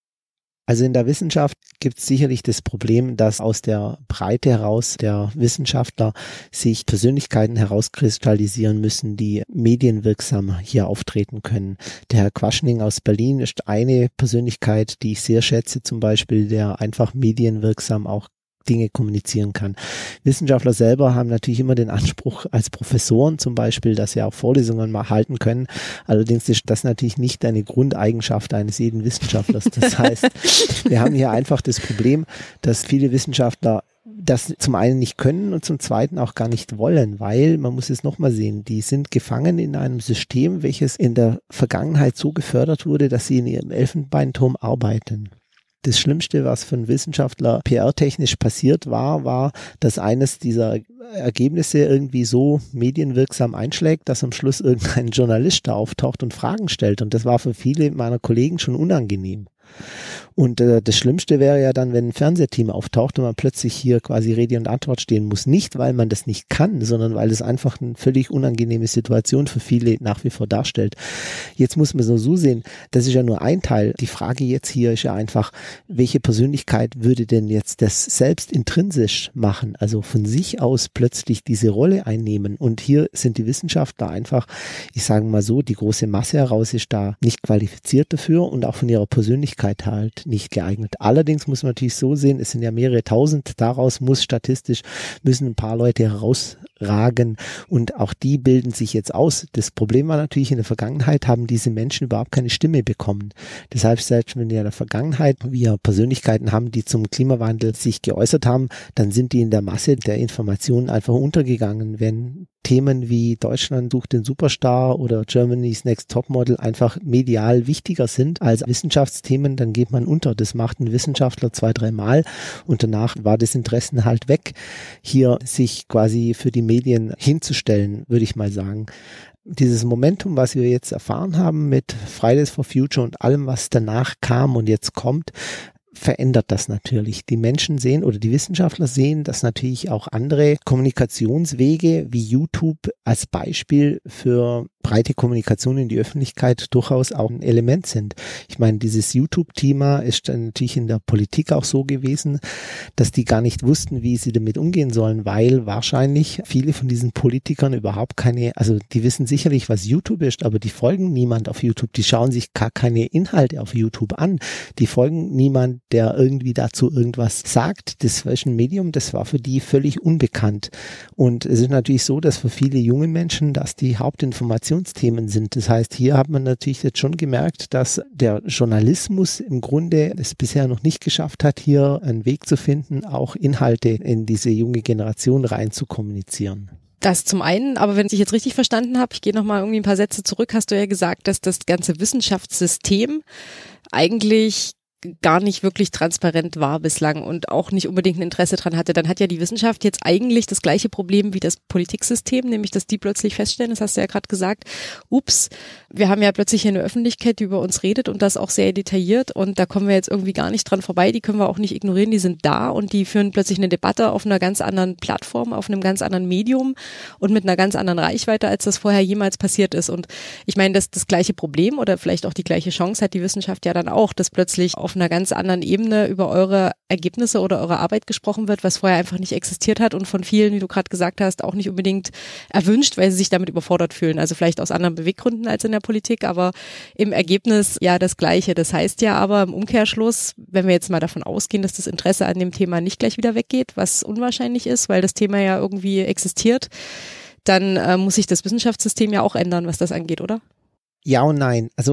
Also in der Wissenschaft gibt es sicherlich das Problem, dass aus der Breite heraus der Wissenschaftler sich Persönlichkeiten herauskristallisieren müssen, die medienwirksam hier auftreten können. Der Herr Quaschning aus Berlin ist eine Persönlichkeit, die ich sehr schätze, zum Beispiel, der einfach medienwirksam auch Dinge kommunizieren kann. Wissenschaftler selber haben natürlich immer den Anspruch als Professoren zum Beispiel, dass sie auch Vorlesungen mal halten können. Allerdings ist das natürlich nicht eine Grundeigenschaft eines jeden Wissenschaftlers. Das heißt, wir haben hier einfach das Problem, dass viele Wissenschaftler das zum einen nicht können und zum zweiten auch gar nicht wollen, weil, man muss es nochmal sehen, die sind gefangen in einem System, welches in der Vergangenheit so gefördert wurde, dass sie in ihrem Elfenbeinturm arbeiten. Das Schlimmste, was für einen Wissenschaftler P R-technisch passiert war, war, dass eines dieser Ergebnisse irgendwie so medienwirksam einschlägt, dass am Schluss irgendein Journalist da auftaucht und Fragen stellt. Und das war für viele meiner Kollegen schon unangenehm. Und äh, das Schlimmste wäre ja dann, wenn ein Fernsehteam auftaucht und man plötzlich hier quasi Rede und Antwort stehen muss. Nicht, weil man das nicht kann, sondern weil es einfach eine völlig unangenehme Situation für viele nach wie vor darstellt. Jetzt muss man es nur so sehen, das ist ja nur ein Teil. Die Frage jetzt hier ist ja einfach, welche Persönlichkeit würde denn jetzt das selbst intrinsisch machen, also von sich aus plötzlich diese Rolle einnehmen? Und hier sind die Wissenschaftler einfach, ich sage mal so, die große Masse heraus ist da nicht qualifiziert dafür und auch von ihrer Persönlichkeit halt nicht geeignet. Allerdings muss man natürlich so sehen, es sind ja mehrere tausend, daraus muss statistisch, müssen ein paar Leute herausragen und auch die bilden sich jetzt aus. Das Problem war natürlich, in der Vergangenheit haben diese Menschen überhaupt keine Stimme bekommen. Deshalb, selbst wenn wir in der Vergangenheit wir Persönlichkeiten haben, die zum Klimawandel sich geäußert haben, dann sind die in der Masse der Informationen einfach untergegangen, wenn Themen wie Deutschland sucht den Superstar oder Germany's Next Topmodel einfach medial wichtiger sind als Wissenschaftsthemen, dann geht man unter. Das macht ein Wissenschaftler zwei, dreimal und danach war das Interesse halt weg, hier sich quasi für die Medien hinzustellen, würde ich mal sagen. Dieses Momentum, was wir jetzt erfahren haben mit Fridays for Future und allem, was danach kam und jetzt kommt, verändert das natürlich. Die Menschen sehen oder die Wissenschaftler sehen, dass natürlich auch andere Kommunikationswege wie YouTube als Beispiel für breite Kommunikation in die Öffentlichkeit durchaus auch ein Element sind. Ich meine, dieses YouTube-Thema ist dann natürlich in der Politik auch so gewesen, dass die gar nicht wussten, wie sie damit umgehen sollen, weil wahrscheinlich viele von diesen Politikern überhaupt keine, also die wissen sicherlich, was YouTube ist, aber die folgen niemand auf YouTube, die schauen sich gar keine Inhalte auf YouTube an, die folgen niemand, der irgendwie dazu irgendwas sagt. Das ist ein Medium, das war für die völlig unbekannt. Und es ist natürlich so, dass für viele junge Menschen das die Hauptinformation Themen sind. Das heißt, hier hat man natürlich jetzt schon gemerkt, dass der Journalismus im Grunde es bisher noch nicht geschafft hat, hier einen Weg zu finden, auch Inhalte in diese junge Generation rein zu kommunizieren. Das zum einen, aber wenn ich jetzt richtig verstanden habe, ich gehe nochmal irgendwie ein paar Sätze zurück, hast du ja gesagt, dass das ganze Wissenschaftssystem eigentlich gar nicht wirklich transparent war bislang und auch nicht unbedingt ein Interesse dran hatte, dann hat ja die Wissenschaft jetzt eigentlich das gleiche Problem wie das Politiksystem, nämlich dass die plötzlich feststellen, das hast du ja gerade gesagt, ups, wir haben ja plötzlich hier eine Öffentlichkeit, die über uns redet und das auch sehr detailliert und da kommen wir jetzt irgendwie gar nicht dran vorbei, die können wir auch nicht ignorieren, die sind da und die führen plötzlich eine Debatte auf einer ganz anderen Plattform, auf einem ganz anderen Medium und mit einer ganz anderen Reichweite, als das vorher jemals passiert ist. Und ich meine, dass das gleiche Problem oder vielleicht auch die gleiche Chance hat die Wissenschaft ja dann auch, dass plötzlich auf einer ganz anderen Ebene über eure Ergebnisse oder eure Arbeit gesprochen wird, was vorher einfach nicht existiert hat und von vielen, wie du gerade gesagt hast, auch nicht unbedingt erwünscht, weil sie sich damit überfordert fühlen. Also vielleicht aus anderen Beweggründen als in der Politik, aber im Ergebnis ja das Gleiche. Das heißt ja aber im Umkehrschluss, wenn wir jetzt mal davon ausgehen, dass das Interesse an dem Thema nicht gleich wieder weggeht, was unwahrscheinlich ist, weil das Thema ja irgendwie existiert, dann äh, muss sich das Wissenschaftssystem ja auch ändern, was das angeht, oder? Ja und nein. Also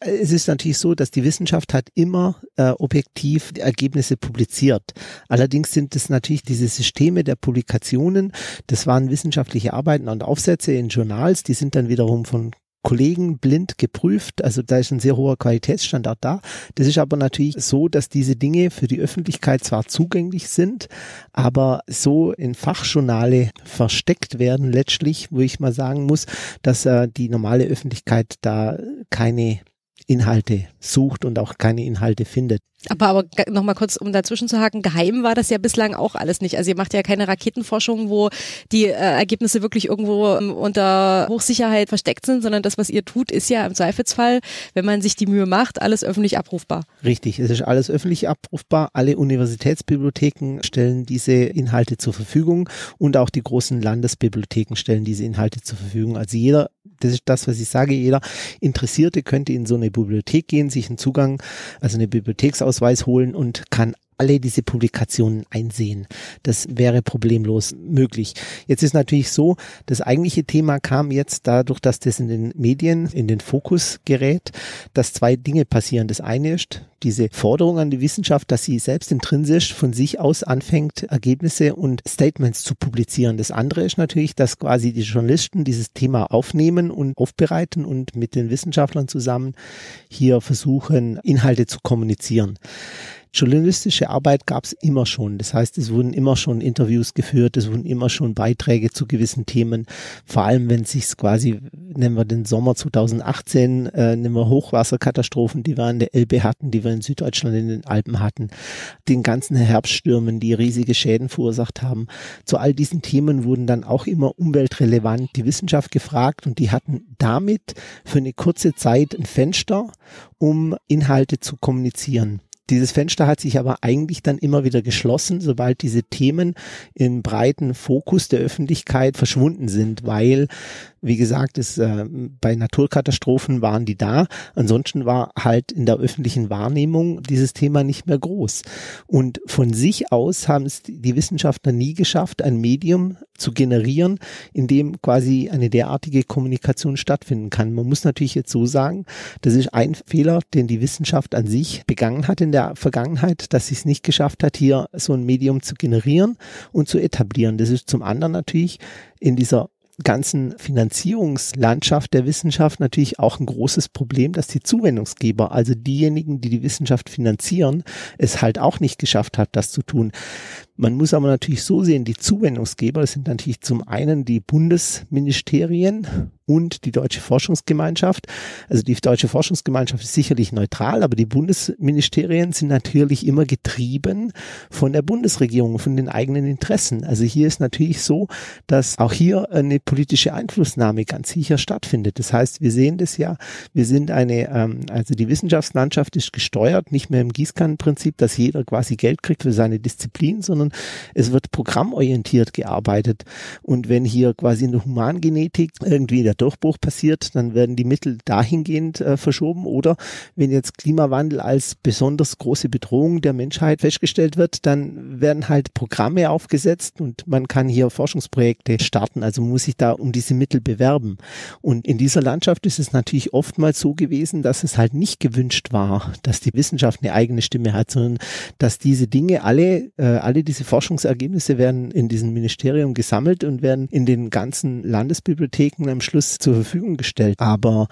Es ist natürlich so, dass die Wissenschaft hat immer äh, objektiv die Ergebnisse publiziert. Allerdings sind es natürlich diese Systeme der Publikationen, das waren wissenschaftliche Arbeiten und Aufsätze in Journals, die sind dann wiederum von Kollegen blind geprüft, also da ist ein sehr hoher Qualitätsstandard da. Das ist aber natürlich so, dass diese Dinge für die Öffentlichkeit zwar zugänglich sind, aber so in Fachjournale versteckt werden letztlich, wo ich mal sagen muss, dass äh, die normale Öffentlichkeit da keine Inhalte sucht und auch keine Inhalte findet. Aber, aber nochmal kurz, um dazwischen zu haken, geheim war das ja bislang auch alles nicht. Also ihr macht ja keine Raketenforschung, wo die äh, Ergebnisse wirklich irgendwo ähm, unter Hochsicherheit versteckt sind, sondern das, was ihr tut, ist ja im Zweifelsfall, wenn man sich die Mühe macht, alles öffentlich abrufbar. Richtig, es ist alles öffentlich abrufbar. Alle Universitätsbibliotheken stellen diese Inhalte zur Verfügung und auch die großen Landesbibliotheken stellen diese Inhalte zur Verfügung. Also jeder, das ist das, was ich sage, jeder Interessierte könnte in so eine Bibliothek gehen, sich einen Zugang, also eine Bibliotheksausweis holen und kann alle diese Publikationen einsehen. Das wäre problemlos möglich. Jetzt ist natürlich so, das eigentliche Thema kam jetzt dadurch, dass das in den Medien in den Fokus gerät, dass zwei Dinge passieren. Das eine ist diese Forderung an die Wissenschaft, dass sie selbst intrinsisch von sich aus anfängt, Ergebnisse und Statements zu publizieren. Das andere ist natürlich, dass quasi die Journalisten dieses Thema aufnehmen und aufbereiten und mit den Wissenschaftlern zusammen hier versuchen, Inhalte zu kommunizieren. Journalistische Arbeit gab es immer schon. Das heißt, es wurden immer schon Interviews geführt, es wurden immer schon Beiträge zu gewissen Themen. Vor allem, wenn es sich quasi, nehmen wir den Sommer zweitausendachtzehn, äh, nehmen wir Hochwasserkatastrophen, die wir an der Elbe hatten, die wir in Süddeutschland in den Alpen hatten, den ganzen Herbststürmen, die riesige Schäden verursacht haben. Zu all diesen Themen wurden dann auch immer umweltrelevant die Wissenschaft gefragt und die hatten damit für eine kurze Zeit ein Fenster, um Inhalte zu kommunizieren. Dieses Fenster hat sich aber eigentlich dann immer wieder geschlossen, sobald diese Themen im breiten Fokus der Öffentlichkeit verschwunden sind, weil, wie gesagt, es, äh, bei Naturkatastrophen waren die da. Ansonsten war halt in der öffentlichen Wahrnehmung dieses Thema nicht mehr groß. Und von sich aus haben es die Wissenschaftler nie geschafft, ein Medium zu generieren, in dem quasi eine derartige Kommunikation stattfinden kann. Man muss natürlich jetzt so sagen, das ist ein Fehler, den die Wissenschaft an sich begangen hat in der Vergangenheit, dass sie es nicht geschafft hat, hier so ein Medium zu generieren und zu etablieren. Das ist zum anderen natürlich in dieser ganzen Finanzierungslandschaft der Wissenschaft natürlich auch ein großes Problem, dass die Zuwendungsgeber, also diejenigen, die die Wissenschaft finanzieren, es halt auch nicht geschafft hat, das zu tun. Man muss aber natürlich so sehen, die Zuwendungsgeber, das sind natürlich zum einen die Bundesministerien und die Deutsche Forschungsgemeinschaft. Also die Deutsche Forschungsgemeinschaft ist sicherlich neutral, aber die Bundesministerien sind natürlich immer getrieben von der Bundesregierung, von den eigenen Interessen. Also hier ist natürlich so, dass auch hier eine politische Einflussnahme ganz sicher stattfindet. Das heißt, wir sehen das ja, wir sind eine, ähm, also die Wissenschaftslandschaft ist gesteuert, nicht mehr im Gießkannenprinzip, dass jeder quasi Geld kriegt für seine Disziplin, sondern es wird programmorientiert gearbeitet. Und wenn hier quasi in der Humangenetik irgendwie der Durchbruch passiert, dann werden die Mittel dahingehend äh, verschoben. Oder wenn jetzt Klimawandel als besonders große Bedrohung der Menschheit festgestellt wird, dann werden halt Programme aufgesetzt und man kann hier Forschungsprojekte starten. Also man muss sich da um diese Mittel bewerben. Und in dieser Landschaft ist es natürlich oftmals so gewesen, dass es halt nicht gewünscht war, dass die Wissenschaft eine eigene Stimme hat, sondern dass diese Dinge alle, äh, alle diese Forschungsergebnisse werden in diesem Ministerium gesammelt und werden in den ganzen Landesbibliotheken am Schluss zur Verfügung gestellt. Aber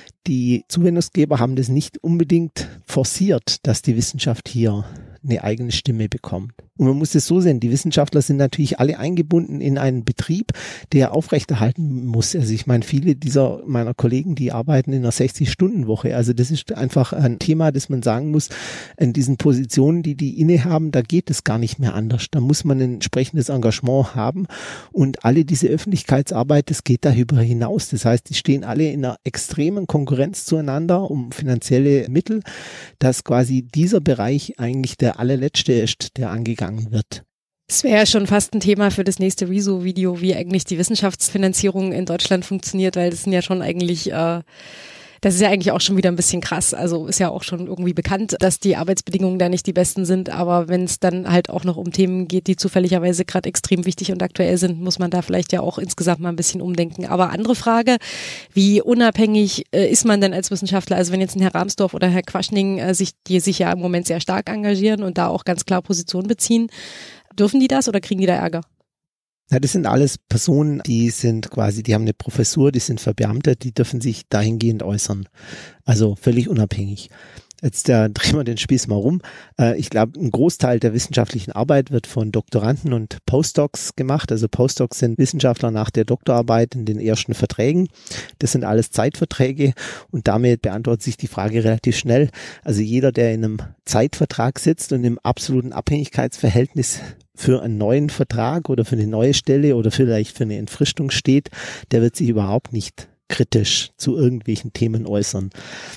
die Zuwendungsgeber haben das nicht unbedingt forciert, dass die Wissenschaft hier eine eigene Stimme bekommt. Und man muss es so sehen, die Wissenschaftler sind natürlich alle eingebunden in einen Betrieb, der aufrechterhalten muss. Also ich meine, viele dieser meiner Kollegen, die arbeiten in einer sechzig-Stunden-Woche. Also das ist einfach ein Thema, das man sagen muss, in diesen Positionen, die die innehaben, da geht es gar nicht mehr anders. Da muss man ein entsprechendes Engagement haben und alle diese Öffentlichkeitsarbeit, das geht darüber hinaus. Das heißt, die stehen alle in einer extremen Konkurrenz zueinander um finanzielle Mittel, dass quasi dieser Bereich eigentlich der allerletzte ist, der angegangen wird. Es wäre ja schon fast ein Thema für das nächste Rezo-Video, wie eigentlich die Wissenschaftsfinanzierung in Deutschland funktioniert, weil das sind ja schon eigentlich äh, Das ist ja eigentlich auch schon wieder ein bisschen krass. Also ist ja auch schon irgendwie bekannt, dass die Arbeitsbedingungen da nicht die besten sind. Aber wenn es dann halt auch noch um Themen geht, die zufälligerweise gerade extrem wichtig und aktuell sind, muss man da vielleicht ja auch insgesamt mal ein bisschen umdenken. Aber andere Frage, wie unabhängig äh, ist man denn als Wissenschaftler? Also wenn jetzt ein Herr Rahmsdorf oder Herr Quaschning äh, sich, die sich ja im Moment sehr stark engagieren und da auch ganz klar Position beziehen, dürfen die das oder kriegen die da Ärger? Ja, das sind alles Personen, die sind quasi, die haben eine Professur, die sind verbeamtet, die dürfen sich dahingehend äußern. Also völlig unabhängig. Jetzt äh, drehen wir den Spieß mal rum. Äh, ich glaube, ein Großteil der wissenschaftlichen Arbeit wird von Doktoranden und Postdocs gemacht. Also Postdocs sind Wissenschaftler nach der Doktorarbeit in den ersten Verträgen. Das sind alles Zeitverträge und damit beantwortet sich die Frage relativ schnell. Also jeder, der in einem Zeitvertrag sitzt und im absoluten Abhängigkeitsverhältnis für einen neuen Vertrag oder für eine neue Stelle oder vielleicht für eine Entfristung steht, der wird sich überhaupt nicht kritisch zu irgendwelchen Themen äußern.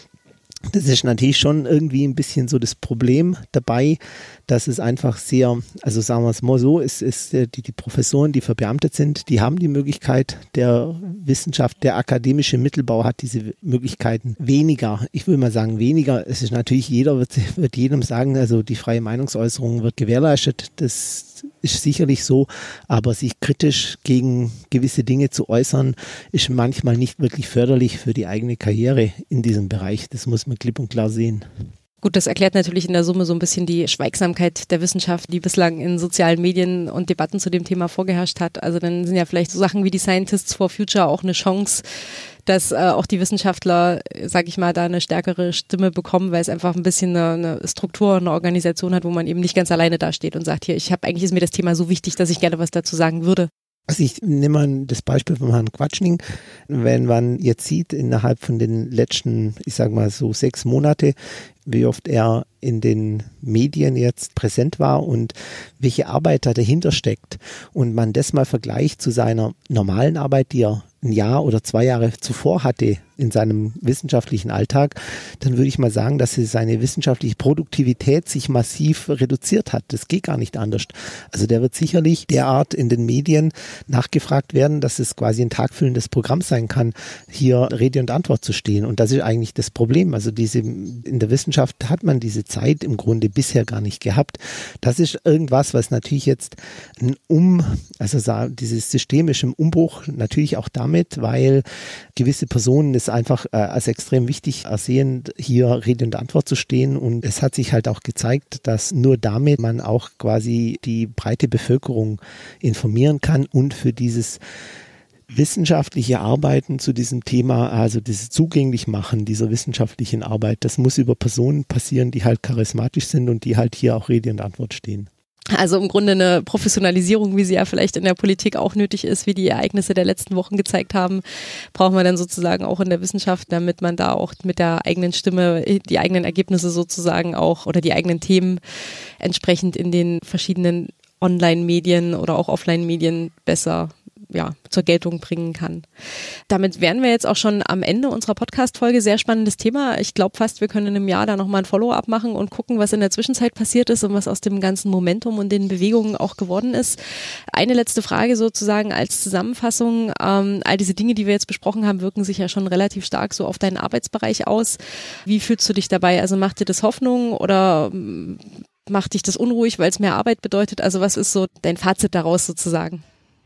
Das ist natürlich schon irgendwie ein bisschen so das Problem dabei, dass es einfach sehr, also sagen wir es mal so, ist, ist die, die Professoren, die verbeamtet sind, die haben die Möglichkeit der Wissenschaft, der akademische Mittelbau hat diese Möglichkeiten weniger. Ich will mal sagen weniger. Es ist natürlich, jeder wird, wird jedem sagen, also die freie Meinungsäußerung wird gewährleistet. Das ist sicherlich so, aber sich kritisch gegen gewisse Dinge zu äußern, ist manchmal nicht wirklich förderlich für die eigene Karriere in diesem Bereich. Das muss man klipp und klar sehen. Gut, das erklärt natürlich in der Summe so ein bisschen die Schweigsamkeit der Wissenschaft, die bislang in sozialen Medien und Debatten zu dem Thema vorgeherrscht hat. Also dann sind ja vielleicht so Sachen wie die Scientists for Future auch eine Chance, dass äh, auch die Wissenschaftler, sag ich mal, da eine stärkere Stimme bekommen, weil es einfach ein bisschen eine, eine Struktur, eine Organisation hat, wo man eben nicht ganz alleine dasteht und sagt, hier, ich habe eigentlich ist mir das Thema so wichtig, dass ich gerne was dazu sagen würde. Also ich nehme mal das Beispiel von Herrn Quatschning. Wenn man jetzt sieht, innerhalb von den letzten, ich sage mal so sechs Monate, wie oft er in den Medien jetzt präsent war und welche Arbeit da dahinter steckt und man das mal vergleicht zu seiner normalen Arbeit, die er ein Jahr oder zwei Jahre zuvor hatte in seinem wissenschaftlichen Alltag, dann würde ich mal sagen, dass seine wissenschaftliche Produktivität sich massiv reduziert hat. Das geht gar nicht anders. Also der wird sicherlich derart in den Medien nachgefragt werden, dass es quasi ein tagfüllendes Programm sein kann, hier Rede und Antwort zu stehen. Und das ist eigentlich das Problem. Also diese, in der Wissenschaft hat man diese Zeit im Grunde bisher gar nicht gehabt. Das ist irgendwas, was natürlich jetzt ein Um, also dieses systemische Umbruch natürlich auch damit, weil gewisse Personen es einfach äh, als extrem wichtig ersehen, hier Rede und Antwort zu stehen. Und es hat sich halt auch gezeigt, dass nur damit man auch quasi die breite Bevölkerung informieren kann und für dieses wissenschaftliche Arbeiten zu diesem Thema, also dieses Zugänglichmachen dieser wissenschaftlichen Arbeit, das muss über Personen passieren, die halt charismatisch sind und die halt hier auch Rede und Antwort stehen. Also im Grunde eine Professionalisierung, wie sie ja vielleicht in der Politik auch nötig ist, wie die Ereignisse der letzten Wochen gezeigt haben, brauchen wir dann sozusagen auch in der Wissenschaft, damit man da auch mit der eigenen Stimme die eigenen Ergebnisse sozusagen auch oder die eigenen Themen entsprechend in den verschiedenen Online-Medien oder auch Offline-Medien besser ja, zur Geltung bringen kann. Damit wären wir jetzt auch schon am Ende unserer Podcast-Folge. Sehr spannendes Thema. Ich glaube fast, wir können in einem Jahr da nochmal ein Follow-up machen und gucken, was in der Zwischenzeit passiert ist und was aus dem ganzen Momentum und den Bewegungen auch geworden ist. Eine letzte Frage sozusagen als Zusammenfassung. Ähm, all diese Dinge, die wir jetzt besprochen haben, wirken sich ja schon relativ stark so auf deinen Arbeitsbereich aus. Wie fühlst du dich dabei? Also macht dir das Hoffnung oder macht dich das unruhig, weil es mehr Arbeit bedeutet? Also was ist so dein Fazit daraus sozusagen?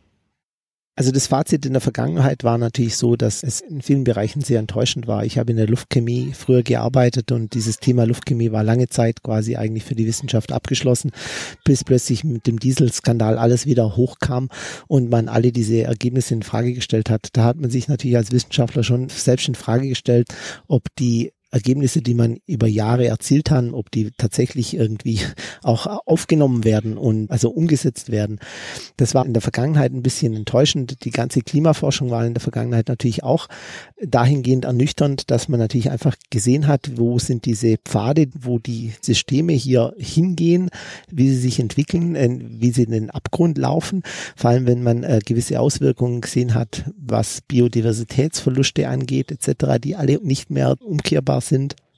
Also das Fazit in der Vergangenheit war natürlich so, dass es in vielen Bereichen sehr enttäuschend war. Ich habe in der Luftchemie früher gearbeitet und dieses Thema Luftchemie war lange Zeit quasi eigentlich für die Wissenschaft abgeschlossen, bis plötzlich mit dem Dieselskandal alles wieder hochkam und man alle diese Ergebnisse in Frage gestellt hat. Da hat man sich natürlich als Wissenschaftler schon selbst in Frage gestellt, ob die Ergebnisse, die man über Jahre erzielt hat, ob die tatsächlich irgendwie auch aufgenommen werden und also umgesetzt werden. Das war in der Vergangenheit ein bisschen enttäuschend. Die ganze Klimaforschung war in der Vergangenheit natürlich auch dahingehend ernüchternd, dass man natürlich einfach gesehen hat, wo sind diese Pfade, wo die Systeme hier hingehen, wie sie sich entwickeln, wie sie in den Abgrund laufen. Vor allem, wenn man äh, gewisse Auswirkungen gesehen hat, was Biodiversitätsverluste angeht et cetera, die alle nicht mehr umkehrbar sind.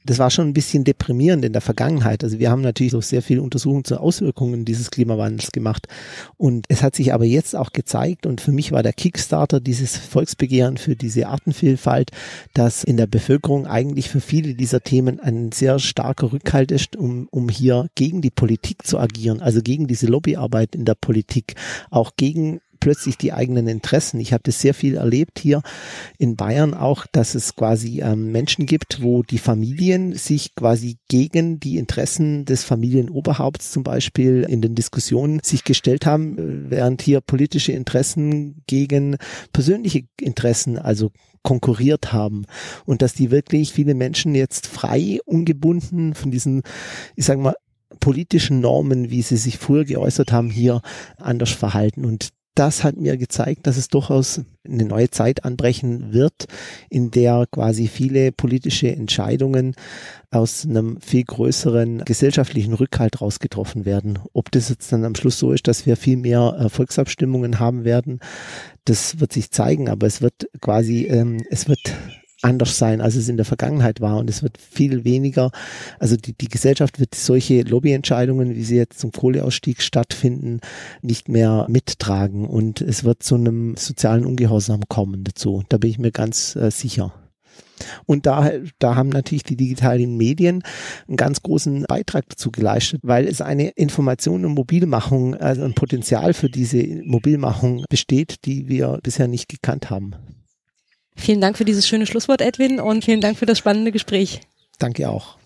Das war schon ein bisschen deprimierend in der Vergangenheit. Also wir haben natürlich auch sehr viele Untersuchungen zu Auswirkungen dieses Klimawandels gemacht. Und es hat sich aber jetzt auch gezeigt, und für mich war der Kickstarter dieses Volksbegehren für diese Artenvielfalt, dass in der Bevölkerung eigentlich für viele dieser Themen ein sehr starker Rückhalt ist, um, um hier gegen die Politik zu agieren, also gegen diese Lobbyarbeit in der Politik, auch gegen plötzlich die eigenen Interessen. Ich habe das sehr viel erlebt hier in Bayern auch, dass es quasi ähm, Menschen gibt, wo die Familien sich quasi gegen die Interessen des Familienoberhaupts zum Beispiel in den Diskussionen sich gestellt haben, während hier politische Interessen gegen persönliche Interessen, also konkurriert haben, und dass die wirklich viele Menschen jetzt frei, ungebunden von diesen, ich sage mal, politischen Normen, wie sie sich früher geäußert haben, hier anders verhalten. Und das hat mir gezeigt, dass es durchaus eine neue Zeit anbrechen wird, in der quasi viele politische Entscheidungen aus einem viel größeren gesellschaftlichen Rückhalt raus getroffen werden. Ob das jetzt dann am Schluss so ist, dass wir viel mehr Volksabstimmungen haben werden, das wird sich zeigen, aber es wird quasi, ähm, es wird anders sein, als es in der Vergangenheit war, und es wird viel weniger, also die, die Gesellschaft wird solche Lobbyentscheidungen, wie sie jetzt zum Kohleausstieg stattfinden, nicht mehr mittragen, und es wird zu einem sozialen Ungehorsam kommen dazu. Da bin ich mir ganz äh, sicher. Und da, da haben natürlich die digitalen Medien einen ganz großen Beitrag dazu geleistet, weil es eine Information und Mobilmachung, also ein Potenzial für diese Mobilmachung besteht, die wir bisher nicht gekannt haben. Vielen Dank für dieses schöne Schlusswort, Edwin, und vielen Dank für das spannende Gespräch. Danke auch.